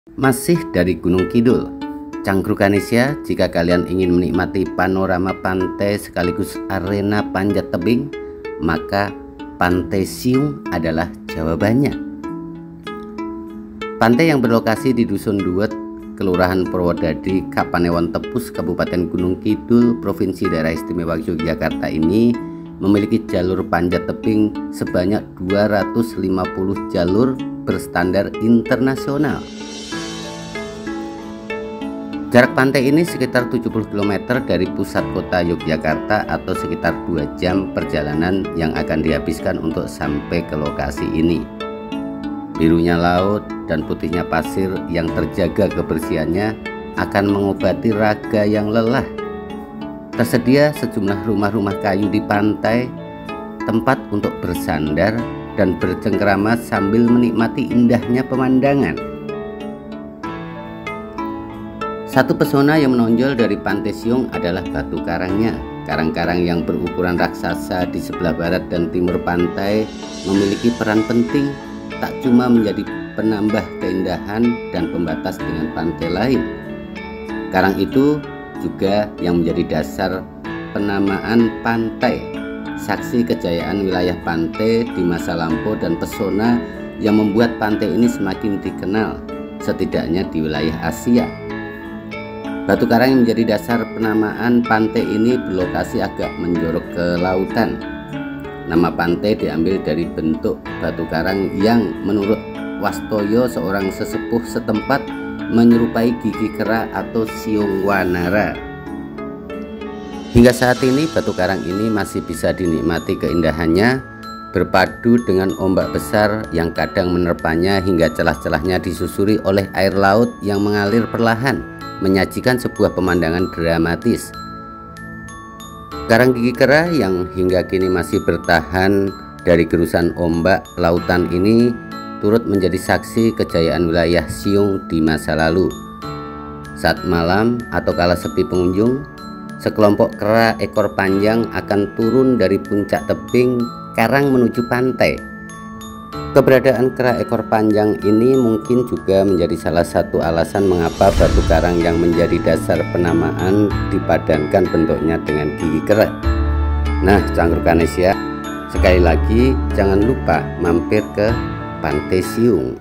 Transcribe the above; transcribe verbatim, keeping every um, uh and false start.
Masih dari Gunung Kidul, Cangkrukanesia, jika kalian ingin menikmati panorama pantai sekaligus arena panjat tebing, maka Pantai Siung adalah jawabannya. Pantai yang berlokasi di Dusun Duet, Kelurahan Purwodadi, Kapanewon Tepus, Kabupaten Gunung Kidul, Provinsi Daerah Istimewa Yogyakarta ini memiliki jalur panjat tebing sebanyak dua ratus lima puluh jalur berstandar internasional. Jarak pantai ini sekitar tujuh puluh kilometer dari pusat kota Yogyakarta atau sekitar dua jam perjalanan yang akan dihabiskan untuk sampai ke lokasi ini. Birunya laut dan putihnya pasir yang terjaga kebersihannya akan mengobati raga yang lelah. Tersedia sejumlah rumah-rumah kayu di pantai, tempat untuk bersandar dan bercengkrama sambil menikmati indahnya pemandangan. Satu pesona yang menonjol dari Pantai Siung adalah batu karangnya. Karang-karang yang berukuran raksasa di sebelah barat dan timur pantai memiliki peran penting, tak cuma menjadi penambah keindahan dan pembatas dengan pantai lain. Karang itu juga yang menjadi dasar penamaan pantai, saksi kejayaan wilayah pantai di masa lampau dan pesona yang membuat pantai ini semakin dikenal, setidaknya di wilayah Asia. Batu karang yang menjadi dasar penamaan pantai ini berlokasi agak menjorok ke lautan. Nama pantai diambil dari bentuk batu karang yang menurut Wastoyo, seorang sesepuh setempat, menyerupai gigi kera atau siung wanara. Hingga saat ini batu karang ini masih bisa dinikmati keindahannya, berpadu dengan ombak besar yang kadang menerpanya hingga celah-celahnya disusuri oleh air laut yang mengalir perlahan, menyajikan sebuah pemandangan dramatis. Karang gigi kera yang hingga kini masih bertahan dari gerusan ombak lautan ini turut menjadi saksi kejayaan wilayah Siung di masa lalu. Saat malam atau kala sepi pengunjung, sekelompok kera ekor panjang akan turun dari puncak tebing karang menuju pantai. Keberadaan kera ekor panjang ini mungkin juga menjadi salah satu alasan mengapa batu karang yang menjadi dasar penamaan dipadankan bentuknya dengan gigi kera. Nah, Cangkrukanesia, sekali lagi jangan lupa mampir ke Pantai Siung.